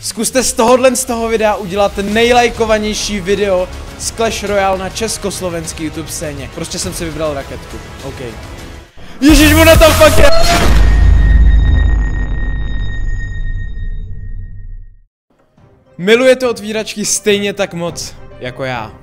Zkuste z toho videa udělat nejlajkovanější video z Clash Royale na československý YouTube scéně. Prostě jsem si vybral raketku. OK. Ježíš, ona tam fakt je. Milujete otvíračky stejně tak moc jako já.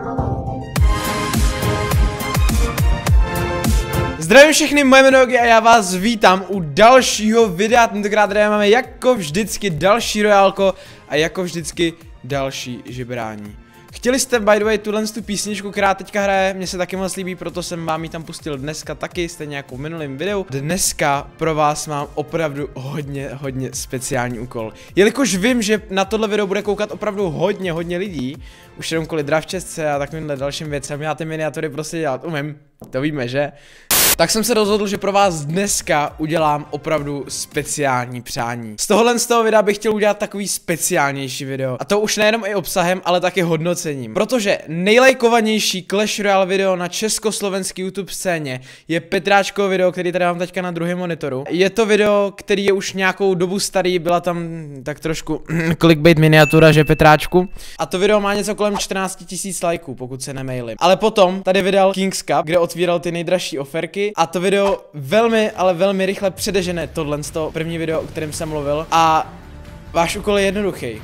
Zdravím všechny, moje jméno je a já vás vítám u dalšího videa. Tentokrát tady máme jako vždycky další royálko a jako vždycky další žebrání. Chtěli jste by the way tu písničku, která teďka hraje, mně se taky moc líbí, proto jsem vám ji tam pustil dneska taky, stejně jako v minulém videu. Dneska pro vás mám opravdu hodně speciální úkol. Jelikož vím, že na tohle video bude koukat opravdu hodně lidí, už jenom kvůli dravčesce a takovýmhle dalším věcem, já ty miniatury prostě dělat umím, to víme, že? Tak jsem se rozhodl, že pro vás dneska udělám opravdu speciální přání. Z toho videa bych chtěl udělat takový speciálnější video. A to už nejenom i obsahem, ale taky hodnocením. Protože nejlajkovanější Clash Royale video na československý YouTube scéně je Petráčkovo video, který tady mám teďka na druhém monitoru. Je to video, který je už nějakou dobu starý, byla tam tak trošku clickbait miniatura, že Petráčku. A to video má něco kolem 14 000 lajků, pokud se nemejlím. Ale potom tady vydal Kings Cup, kde otvíral ty nejdražší oferky. A to video velmi rychle předežene tohle první video, o kterém jsem mluvil. A váš úkol je jednoduchý.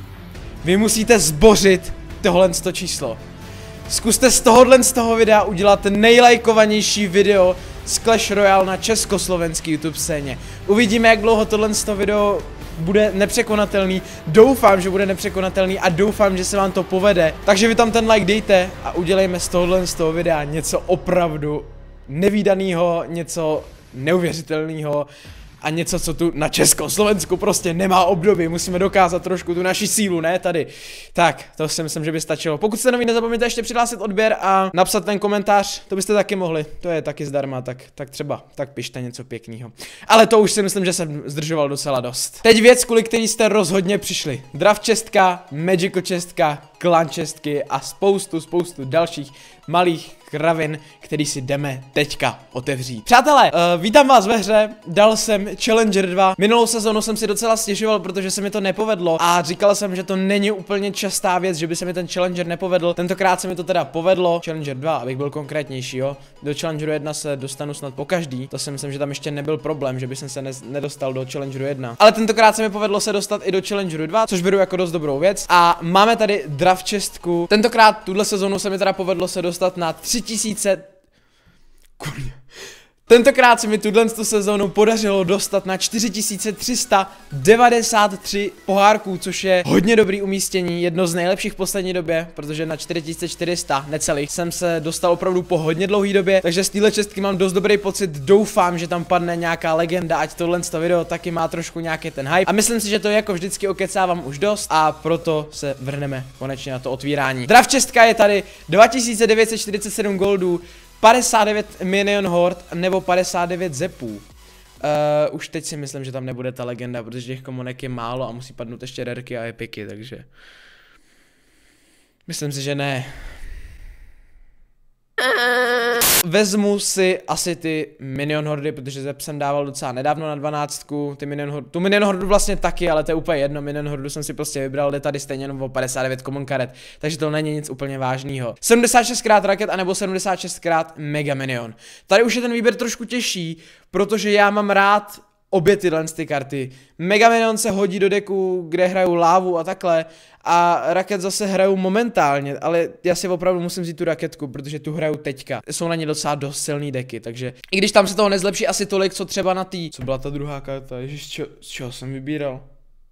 Vy musíte zbořit tohle číslo. Zkuste z toho videa udělat nejlajkovanější video z Clash Royale na československý YouTube scéně. Uvidíme, jak dlouho tohle video bude nepřekonatelný. Doufám, že bude nepřekonatelný a doufám, že se vám to povede. Takže vy tam ten like dejte a udělejme z toho videa něco opravdu nevídanýho, něco neuvěřitelného a něco, co tu na Československu prostě nemá období. Musíme dokázat trošku tu naši sílu, ne tady. Tak, to si myslím, že by stačilo. Pokud jste nový, nezapomeňte ještě přihlásit odběr a napsat ten komentář, to byste taky mohli. To je taky zdarma, tak třeba, tak pište něco pěkného. Ale to už si myslím, že jsem zdržoval docela dost. Teď věc, kvůli který jste rozhodně přišli. Dravčestka, Magical čestka, Clan čestky a spoustu dalších malých kravin, který si jdeme teďka otevřít. Přátelé, vítám vás ve hře, dal jsem Challenger 2. Minulou sezonu jsem si docela stěžoval, protože se mi to nepovedlo a říkal jsem, že to není úplně častá věc, že by se mi ten Challenger nepovedl. Tentokrát se mi to teda povedlo. Challenger 2, abych byl konkrétnější, jo. Do Challengeru 1 se dostanu snad po každý. To si myslím, že tam ještě nebyl problém, že by jsem se nedostal do Challengeru 1. Ale tentokrát se mi povedlo se dostat i do Challengeru 2, což beru jako dost dobrou věc. A máme tady dravčestku. Tentokrát tuhle sezonu se mi teda povedlo se dostat na 3000. Tentokrát se mi tuhle sezónu podařilo dostat na 4393 pohárků, což je hodně dobrý umístění, jedno z nejlepších v poslední době, protože na 4400 necelých jsem se dostal opravdu po hodně dlouhé době, takže z téhle čestky mám dost dobrý pocit, doufám, že tam padne nějaká legenda, ať tohle video taky má trošku nějaký ten hype a myslím si, že to jako vždycky okecávám už dost a proto se vrhneme konečně na to otvírání. Dravčestka je tady, 2947 goldů, 59 minion hord nebo 59 zepů. Už teď si myslím, že tam nebude ta legenda, protože těch komunek je málo a musí padnout ještě rarky a epiky, takže myslím si, že ne. Vezmu si asi ty minion hordy, protože zep jsem dával docela nedávno na 12, tu minion hordu vlastně taky, ale to je úplně jedno, minion hordu jsem si prostě vybral, jde tady stejně jenom o 59 common karet, takže to není nic úplně vážného. 76x raket anebo 76x mega minion. Tady už je ten výběr trošku těžší, protože já mám rád obě tyhle karty. Mega minion se hodí do deku, kde hraju lávu a takhle. A raket zase hraju momentálně, ale já si opravdu musím vzít tu raketku, protože tu hraju teďka. Jsou na ně docela dost silný deky, takže i když tam se toho nezlepší asi tolik, co třeba na tý. Co byla ta druhá karta? Ježiš, z čeho jsem vybíral?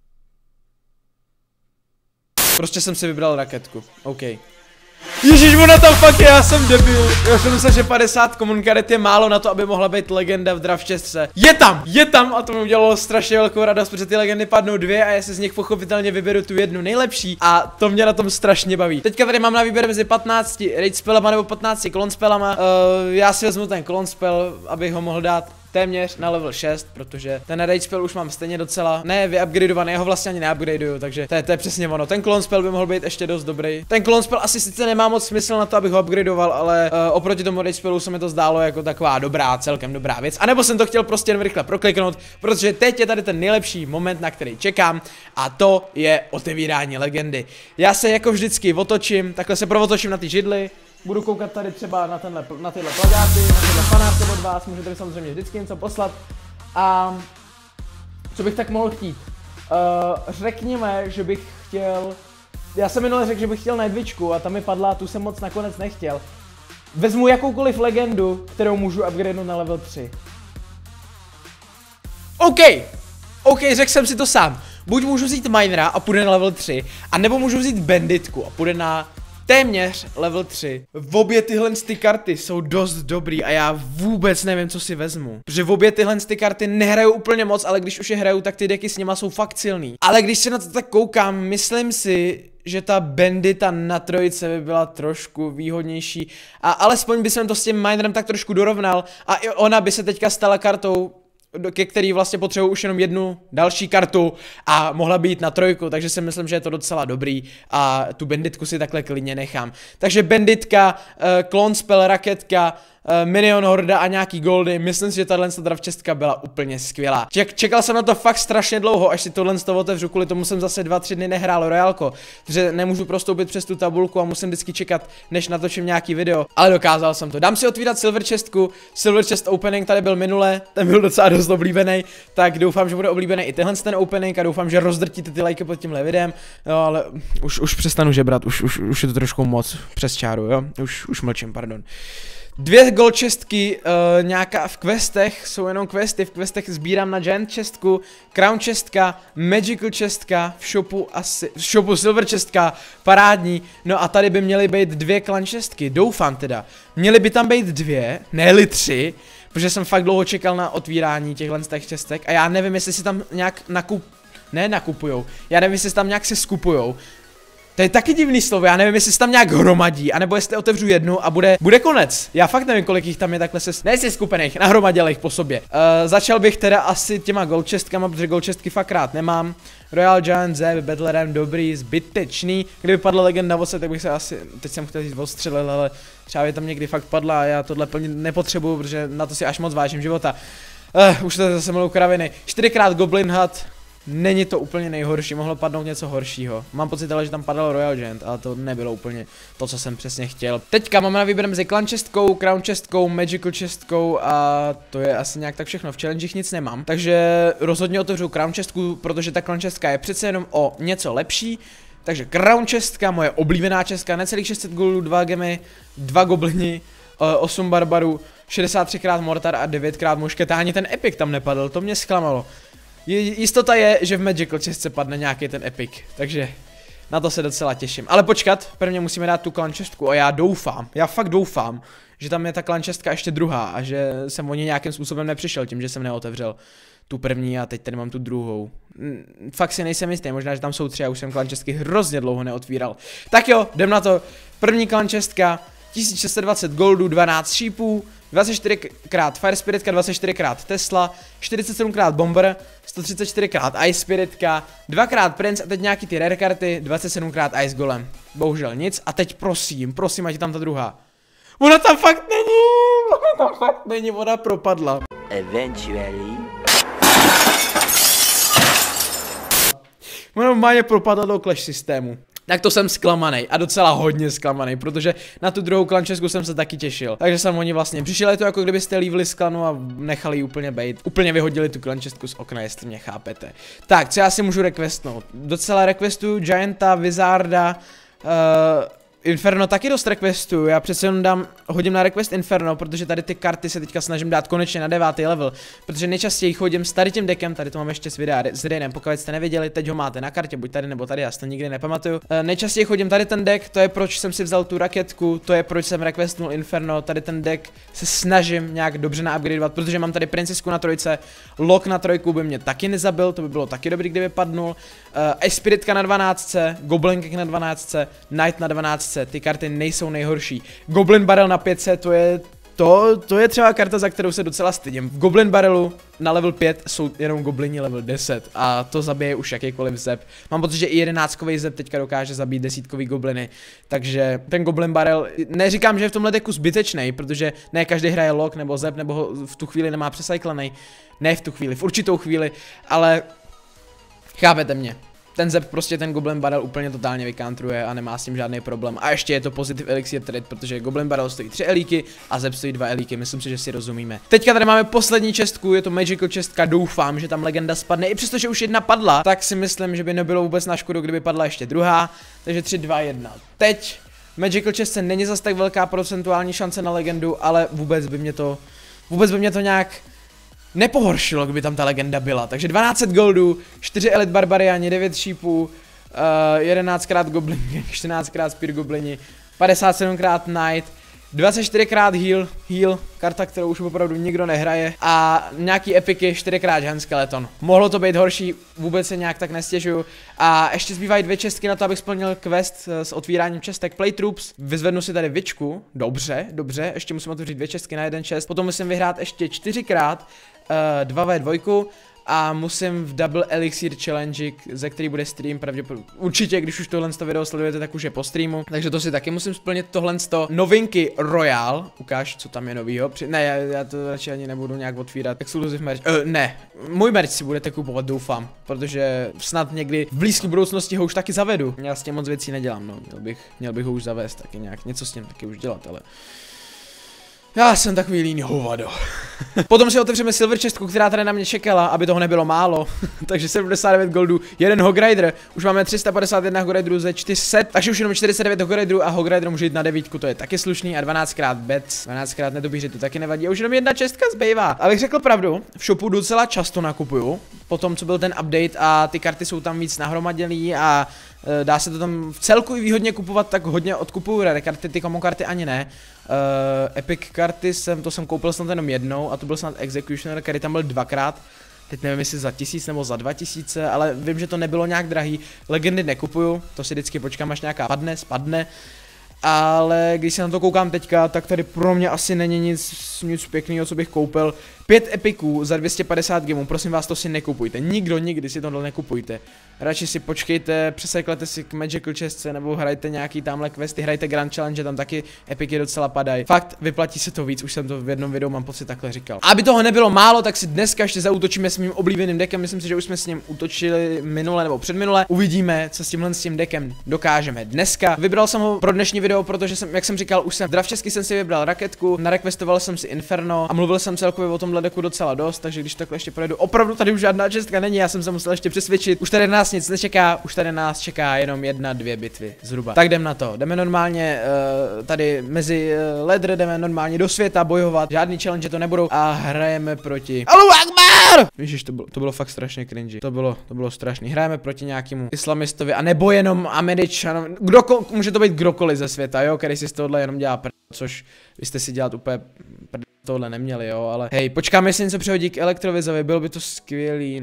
Prostě jsem si vybral raketku, OK. Ježíš, ona tam fakt je, já jsem debil. Já jsem myslel, že 50 common karet je málo na to, aby mohla být legenda v dravčesce. Je tam a to mi udělalo strašně velkou radost, protože ty legendy padnou dvě a já si z nich pochopitelně vyberu tu jednu nejlepší a to mě na tom strašně baví. Teďka tady mám na výběr mezi 15 raid spellama nebo 15 klon spellama. Já si vezmu ten klon spell, abych ho mohl dát téměř na level 6, protože ten rage spell už mám stejně docela vyupgradeovaný, já ho vlastně ani neupgradeuju, takže to je přesně ono. Ten clone spell by mohl být ještě dost dobrý. Ten clone spell asi sice nemá moc smysl na to, abych ho upgradeoval, ale oproti tomu rage spellu se mi to zdálo jako taková dobrá, celkem dobrá věc. A nebo jsem to chtěl prostě jen rychle prokliknout, protože teď je tady ten nejlepší moment, na který čekám, a to je otevírání legendy. Já se jako vždycky otočím, takhle se provotočím na ty židly. Budu koukat tady třeba na tyhle plakáty, na tyhle fanárky od vás, můžete mi samozřejmě vždycky něco poslat. A co bych tak mohl chtít? Řekněme, že bych chtěl... Já jsem minule řekl, že bych chtěl Nightwitchku a ta mi padla, tu jsem moc nakonec nechtěl. Vezmu jakoukoliv legendu, kterou můžu upgradenout na level 3. OK, řekl jsem si to sám. Buď můžu vzít Minera a půjde na level 3, a nebo můžu vzít Banditku a půjde na téměř level 3. V obě tyhle karty jsou dost dobrý a já vůbec nevím, co si vezmu. Protože v obě tyhle karty nehraju úplně moc, ale když už je hraju, tak ty deky s nima jsou fakt silný. Ale když se na to tak koukám, myslím si, že ta Bandita na trojce by byla trošku výhodnější. A alespoň by jsem to s tím Minerem tak trošku dorovnal a i ona by se teďka stala kartou, ke který vlastně potřebuji už jenom jednu další kartu a mohla být na trojku, takže si myslím, že je to docela dobrý a tu Banditku si takhle klidně nechám. Takže Banditka, Clone Spell, Raketka, Minion Horda a nějaký goldy, myslím si, že tahle dravčestka byla úplně skvělá. Čekal jsem na to fakt strašně dlouho, až si tohle otevřu, kvůli tomu jsem zase 2-3 dny nehrál Royálko, takže nemůžu prostoupit přes tu tabulku a musím vždycky čekat, než natočím nějaký video, ale dokázal jsem to. Dám si otvírat Silver Chestku, Silver Chest Opening tady byl minule, ten byl docela dost oblíbený, tak doufám, že bude oblíbený i tenhle ten opening a doufám, že rozdrtíte ty lajky pod tímhle videem, no ale už přestanu žebrat, už je to trošku moc přes čáru, jo, už mlčím, pardon. 2 gold chestky, nějaká v questech, jsou jenom questy, v questech sbírám na giant chestku, crown chestka, magical chestka, v shopu silver chestka, parádní, no a tady by měly být 2 clan chestky, doufám teda, měly by tam být 2, ne-li 3, protože jsem fakt dlouho čekal na otvírání těchhle chestek a já nevím, jestli si tam nějak nakupujou, já nevím, jestli si tam nějak se skupujou. To je taky divný slovo, já nevím, jestli se tam nějak hromadí, anebo jestli otevřu jednu a bude konec. Já fakt nevím, kolik jich tam je takhle skupených, nahromadil jich po sobě. Začal bych teda asi těma gold chestkama, protože gold chestky fakt rád nemám. Royal Giant Zeb, Battlerem dobrý, zbytečný. Kdyby padla legenda Vose, tak bych se asi, teď jsem chtěl říct ostřelil, ale třeba by tam někdy fakt padla a já tohle plně nepotřebuju, protože na to si až moc vážím života. Už to zase mluvím kraviny. 4x Goblin Hut. Není to úplně nejhorší, mohlo padnout něco horšího. Mám pocit ale, že tam padal Royal Giant, ale to nebylo úplně to, co jsem přesně chtěl. Teďka máme na výběr mezi clan chestkou, crown chestkou, magical chestkou a to je asi nějak tak všechno. V challengech nic nemám, takže rozhodně otevřu crown chestku, protože ta clan chestka je přece jenom o něco lepší. Takže crown chestka, moje oblíbená chestka, necelých 600 goldů, 2 gemy, 2 goblini, 8 barbarů, 63x mortar a 9x mušketa. Ani ten epic tam nepadl, to mě zklamalo. Jistota je, že v Magical Chestce padne nějaký ten epic, takže na to se docela těším. Ale počkat, prvně musíme dát tu clan chestku a já fakt doufám, že tam je ta clan chestka ještě druhá a že jsem o ní nějakým způsobem nepřišel tím, že jsem neotevřel tu první a teď tady mám tu druhou. Fakt si nejsem jistý, možná, že tam jsou 3 a už jsem clan chestky hrozně dlouho neotvíral. Tak jo, jdem na to. První clan chestka, 1620 goldů, 12 šípů, 24x Fire Spiritka, 24x Tesla, 47x Bomber, 134x Ice Spiritka, 2x Prince a teď nějaký ty rare karty, 27x Ice Golem. Bohužel nic a teď prosím, ať je tam ta druhá. Ona tam fakt není, ona propadla. Eventually. Ona normálně propadla do Clash systému. Tak to jsem zklamaný a docela hodně zklamaný, protože na tu druhou clan chestku jsem se taky těšil. Takže jsem oni vlastně přišel, je to jako kdybyste lívli z klanu a nechali ji úplně bejt. Úplně vyhodili tu clan chestku z okna, jestli mě chápete. Tak, co já si můžu requestnout? Docela requestuju Gianta, Wizarda, Inferno taky dost requestu, já přece jenom hodím na request Inferno, protože tady ty karty se teďka snažím dát konečně na 9. level, protože nejčastěji chodím s tady tím deckem, tady to mám ještě s videa s Rainem, pokud jste neviděli, teď ho máte na kartě, buď tady nebo tady, já si to nikdy nepamatuju. Nejčastěji chodím tady ten deck, to je proč jsem si vzal tu raketku, to je proč jsem requestnul Inferno, tady ten deck se snažím nějak dobře naupgradeovat, protože mám tady princesku na trojce, Lock na trojku by mě taky nezabil, to by bylo taky dobrý, kdyby padnul, Spiritka na 12, Goblin King na 12, Knight na 12, ty karty nejsou nejhorší. Goblin Barrel na 500, To je třeba karta, za kterou se docela stydím. V Goblin Barrelu na level 5 jsou jenom goblini level 10 a to zabije už jakýkoliv zep. Mám pocit, že i 11kový zep teďka dokáže zabít 10kový gobliny, takže ten Goblin Barrel, neříkám, že je v tomhle deku zbytečný, protože ne každý hraje lock nebo zep, nebo ho v tu chvíli nemá přecyklaný. Ne v tu chvíli, v určitou chvíli, ale chápete mě. Ten zep prostě ten Goblin Barrel úplně totálně vykantruje a nemá s tím žádný problém. A ještě je to Positive Elixir Trade, protože Goblin Barrel stojí 3 elíky a zep stojí 2 elíky, myslím si, že si rozumíme. Teďka tady máme poslední čestku, je to Magical čestka, doufám, že tam legenda spadne. I přesto, že už jedna padla, tak si myslím, že by nebylo vůbec na škodu, kdyby padla ještě druhá. Takže 3, 2, 1. Teď Magical čestce není zas tak velká procentuální šance na legendu, ale vůbec by mě to nějak nepohoršilo, kdyby tam ta legenda byla. Takže 1200 goldů, 4 Elite Barbariani, 9 šípů, 11krát Goblin, 14krát Spear Goblini, 57krát Knight, 24krát heal, karta, kterou už opravdu nikdo nehraje, a nějaký epiky, 4krát Giant Skeleton. Mohlo to být horší, vůbec se nějak tak nestěžuju. A ještě zbývají 2 čestky na to, abych splnil quest s otvíráním čestek Play Troops. Vyzvednu si tady Vičku, dobře, ještě musím otevřít 2 čestky na jeden čest, potom musím vyhrát ještě 4krát 2v2 a musím v Double Elixir Challenge, ze který bude stream pravděpodobně. Určitě, když už tohle video sledujete, tak už je po streamu. Takže to si taky musím splnit tohle. Novinky Royal. Ukáž, co tam je novýho. Ne, já to radši ani nebudu nějak otvírat. Exclusive merch. Ne, můj merch si budete kupovat, doufám. Protože snad někdy v blízké budoucnosti ho už taky zavedu. Já s tím moc věcí nedělám, no. Měl bych ho už zavést taky nějak. Něco s tím taky už dělat, ale já jsem takový líný hovado. Potom si otevřeme Silver Chestku, která tady na mě čekala, aby toho nebylo málo. Takže 79 goldů, 1 Hog Rider. Už máme 351 Hog Riderů ze 400, takže už jenom 49 Hog Riderů a Hog Rider může jít na 9, to je taky slušný, a 12krát Bets, 12krát nedobíře, to taky nevadí. A už jenom 1 čestka zbývá. Abych řekl pravdu, v shopu docela často nakupuju. Potom, co byl ten update a ty karty jsou tam víc nahromadělý a dá se to tam v celku i výhodně kupovat, tak hodně odkupuju rare karty, ty common karty ani ne. Epic karty jsem koupil snad jenom jednou a to byl snad Executioner, který tam byl 2krát. Teď nevím, jestli za 1000 nebo za 2000, ale vím, že to nebylo nějak drahý. Legendy nekupuju, to si vždycky počkám, až nějaká spadne. Ale když se na to koukám teďka, tak tady pro mě asi není nic pěkného, co bych koupil. 5 epiků za 250 gemů, prosím vás, to si nekupujte. Nikdo nikdy si tohle nekupujte. Radši si počkejte, přeseklete si k Magical čestce nebo hrajte nějaký tamhle questy, hrajte Grand Challenge, tam taky epiky docela padají. Fakt, vyplatí se to víc, už jsem to v jednom videu, mám pocit, takhle říkal. Aby toho nebylo málo, tak si dneska ještě zaútočíme s mým oblíbeným deckem, myslím si, že už jsme s ním útočili minule nebo předminule. Uvidíme, co s tím deckem dokážeme dneska. Vybral jsem ho pro dnešní video, protože jsem, jak jsem říkal, už jsem v Dravčesky jsem si vybral raketku, narequestoval jsem si Inferno a mluvil jsem celkově o tomhle deku docela dost, takže když takhle ještě projedu, opravdu tady už žádná čestka není, já jsem se musel ještě přesvědčit. Už tady nás nic nečeká, už tady nás čeká jenom 1-2 bitvy zhruba. Tak jdem na to. Jdeme normálně tady mezi ledr, jdeme normálně do světa bojovat. Žádný challenge to nebudou a hrajeme proti Allahu Akbar! Ježiš, to bylo fakt strašně cringy. To bylo strašný. Hrajeme proti nějakému islamistovi a nebo jenom Američanům. Může to být kdokoliv ze světa, jo, který si z tohohle jenom dělá což vy jste si dělat úplně tohle neměli, jo, ale hej, počkáme, jestli něco přihodí k Elektrovizovi, bylo by to skvělý,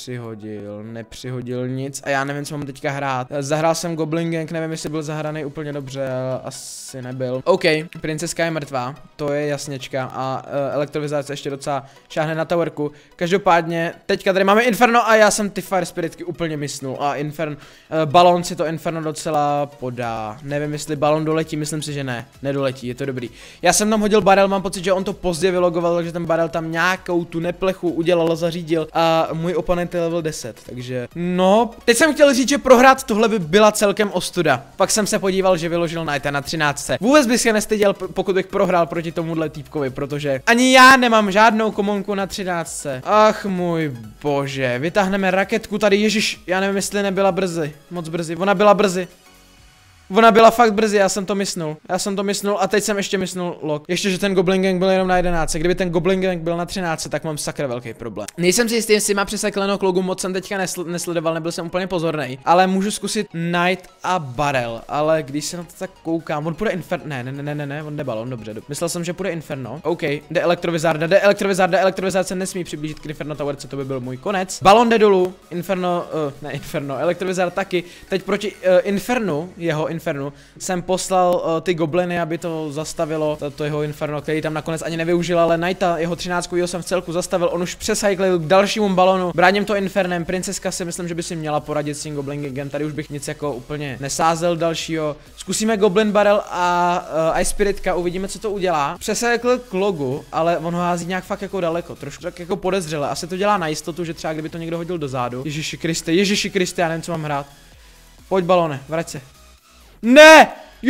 nepřihodil nic a já nevím, co mám teďka hrát. Zahrál jsem Goblin Gang, nevím, jestli byl zahraný úplně dobře, ale asi nebyl. OK, princeska je mrtvá, to je jasněčka a Elektrovizáce ještě docela šáhne na towerku. Každopádně, teďka tady máme Inferno a já jsem ty Fire Spiritky úplně mysnul a balon si to Inferno docela podá. Nevím, jestli balon doletí, myslím si, že ne, nedoletí, je to dobrý. Já jsem tam hodil barel, mám pocit, že on to pozdě vylogoval, takže ten barel tam nějakou tu neplechu udělal, zařídil a můj oponent je level 10, takže no, teď jsem chtěl říct, že prohrát tohle by byla celkem ostuda. Pak jsem se podíval, že vyložil Knighta na 13. Vůbec bych se nestyděl, pokud bych prohrál proti tomuhle týpkovi, protože ani já nemám žádnou komonku na 13. Ach můj bože, vytáhneme raketku tady, ježiš, já nevím, jestli nebyla brzy, moc brzy, ona byla brzy. Ona byla fakt brzy, já jsem to mysnul a teď jsem ještě mysnul lock. Ještě, že ten Goblin Gang byl jenom na 11. Kdyby ten Goblin Gang byl na 13, tak mám sakra velký problém. Nejsem si jistý, jestli má přeseklenou klogu, moc jsem teďka nesledoval, nebyl jsem úplně pozorný. Ale můžu zkusit Knight a Barrel, ale když se na to tak koukám, on půjde Inferno, ne, on jde balon, dobře. Myslel jsem, že půjde Inferno. OK, jde Elektrovizard se nesmí přiblížit k Inferno Towerce, to by byl můj konec. Balon jde dolů, Inferno, Elektrovizard taky. Teď proti Infernu, jeho Infernu, jsem poslal ty gobliny, aby to zastavilo, to jeho Inferno, který tam nakonec ani nevyužil, ale Knighta, jeho 13 jsem v celku zastavil, on už přecyklil k dalšímu balonu, bráním to Infernem, princeska si myslím, že by si měla poradit s tím Goblin Gangem, tady už bych nic jako úplně nesázel dalšího. Zkusíme Goblin Barrel a Ice Spiritka, uvidíme, co to udělá. Přesekl k logu, ale on ho hází nějak fakt jako daleko, trošku tak jako podezřele. Asi to dělá na jistotu, že třeba kdyby to někdo hodil dozadu. Ježiši Kriste, já nevím, co mám hrát. Pojď balone, vrať se. Ne!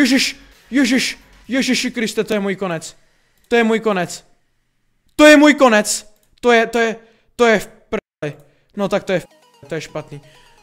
Ježiši Kriste, to je můj konec. To je můj konec. To je můj konec. To je v prdeli. No tak to je špatný.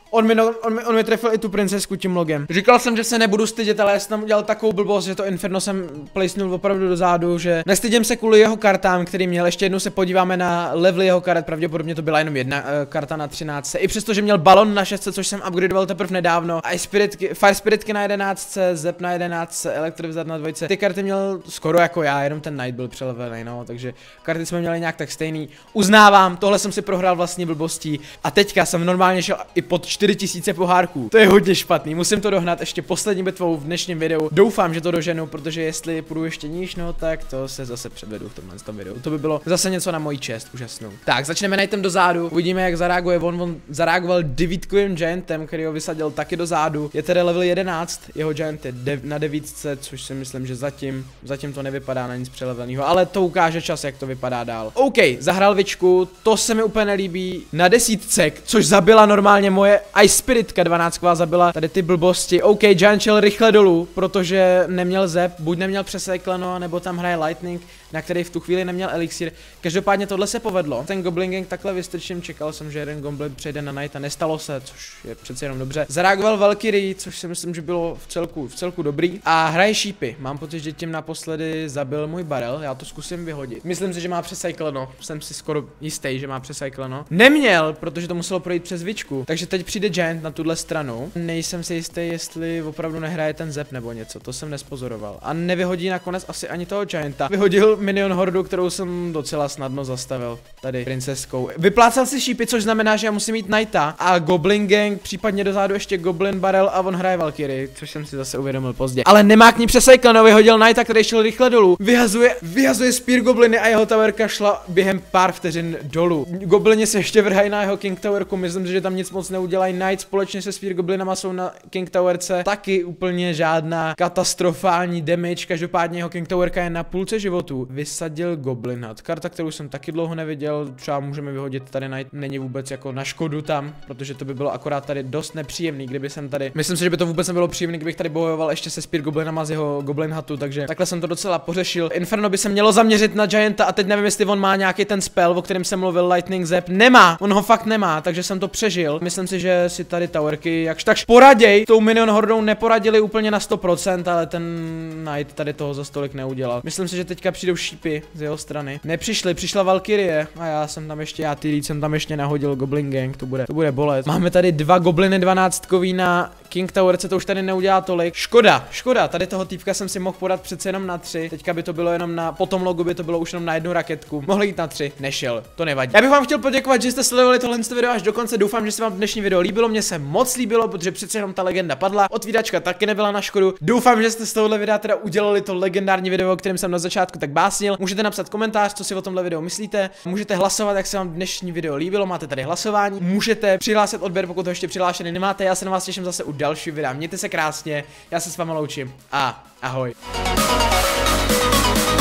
On mi trefil i tu princesku tím logem. Říkal jsem, že se nebudu stydět, ale já jsem tam udělal takovou blbost, že to Inferno jsem placenul opravdu dozadu, že nestydím se kvůli jeho kartám, který měl. Ještě jednou se podíváme na levely jeho karet, pravděpodobně to byla jenom jedna karta na 13. I přesto, že měl balon na 6, což jsem upgradeoval teprve nedávno. A i Fire Spiritky na 11, Zep na 11, Elektrovizard na 2. Ty karty měl skoro jako já, jenom ten Knight byl přelevený, no, takže karty jsme měli nějak tak stejný. Uznávám, tohle jsem si prohrál vlastní blbostí a teďka jsem normálně šel i pod 4000 pohárků. To je hodně špatný, musím to dohnat ještě poslední bitvou v dnešním videu. Doufám, že to doženu, protože jestli půjdu ještě níž, no tak to se zase předvedu v tomhle videu. To by bylo zase něco na moji čest, úžasnou. Tak, začneme Knightem dozadu, uvidíme, jak zareaguje on zareagoval 9kovým Giantem, který ho vysadil taky dozadu. Je tedy level 11, jeho Giant je na 9, což si myslím, že zatím to nevypadá na nic přelevelného, ale to ukáže čas, jak to vypadá dál. OK, zahrál vičku, to se mi úplně nelíbí. Na 10, což zabila normálně moje Ice Spiritka 12 zabila tady ty blbosti. OK, Giant šel rychle dolů, protože neměl Zep, buď neměl přesekleno, nebo tam hraje Lightning, na který v tu chvíli neměl elixír. Každopádně tohle se povedlo. Ten Goblin Gang takhle vystrčím, čekal jsem, že jeden Goblin přejde na Knighta, nestalo se, což je přece jenom dobře. Zareagoval Valkyrie, což si myslím, že bylo v celku dobrý. A hraje šípy. Mám pocit, že tím naposledy zabil můj barel, já to zkusím vyhodit. Myslím si, že má přecykleno. Jsem si skoro jistý, že má přecykleno. Neměl, protože to muselo projít přes vičku. Takže teď přijde Giant na tuhle stranu. Nejsem si jistý, jestli opravdu nehraje ten Zep nebo něco, to jsem nespozoroval. A nevyhodí nakonec asi ani toho Gianta. Vyhodil minion hordu, kterou jsem docela snadno zastavil. Tady princeskou. Vyplácal si šípy, což znamená, že já musím mít Knighta a Goblin Gang, případně dozadu ještě Goblin Barrel a on hraje Valkyrie, což jsem si zase uvědomil pozdě. Ale nemá k ní přecykleno, vyhodil Knighta, který šel rychle dolů. Vyhazuje Spear Gobliny a jeho towerka šla během pár vteřin dolů. Goblini se ještě vrhají na jeho King Towerku, myslím, že tam nic moc neudělají. Knight společně se Spear Goblinama jsou na King Towerce taky úplně žádná katastrofální damage, každopádně jeho King Towerka je na půlce životu. Vysadil Goblinat, karta, kterou jsem taky dlouho neviděl, třeba můžeme vyhodit, tady Knight není vůbec jako na škodu tam, protože to by bylo akorát tady dost nepříjemný, kdyby jsem tady, myslím si, že by to vůbec nebylo příjemný, kdybych tady bojoval ještě se Spear Goblinama z jeho Goblin Hatu, takže takhle jsem to docela pořešil. Inferno by se mělo zaměřit na Gianta a teď nevím, jestli on má nějaký ten spell, o kterém jsem mluvil, Lightning Zap, nemá, on ho fakt nemá, takže jsem to přežil. Myslím si, že si tady towerky jakž takž poraděj, tou minion hordou neporadili úplně na 100%, ale ten Knight tady toho za stolik neudělal. Myslím si, že teďka přijdou šípy z jeho strany. Nepřišli, přišla Valkyrie a já jsem tam ještě nahodil Goblin Gang, to bude bolet. Máme tady 2 gobliny 12kový na King Towerce, to už tady neudělá tolik. Škoda, tady toho týpka jsem si mohl podat přece jenom na 3. Teďka by to bylo jenom na, po tom logu by to bylo už jenom na 1 raketku. Mohl jít na 3, nešel, to nevadí. Já bych vám chtěl poděkovat, že jste sledovali tohle video až do konce. Doufám, že se vám dnešní video líbilo, mně se moc líbilo, protože přece jenom ta legenda padla. Otvíračka taky nebyla na škodu. Doufám, že jste z tohohle videa teda udělali to legendární video, o kterém jsem na začátku tak básnil. Můžete napsat komentář, co si o tomhle videu myslíte. Můžete hlasovat, jak se vám dnešní video líbilo. Máte tady hlasování. Můžete přihlásit odběr, pokud ho ještě přihlášený nemáte. Já se na vás těším zase u dalšího videa. Mějte se krásně. Já se s vámi loučím a ahoj.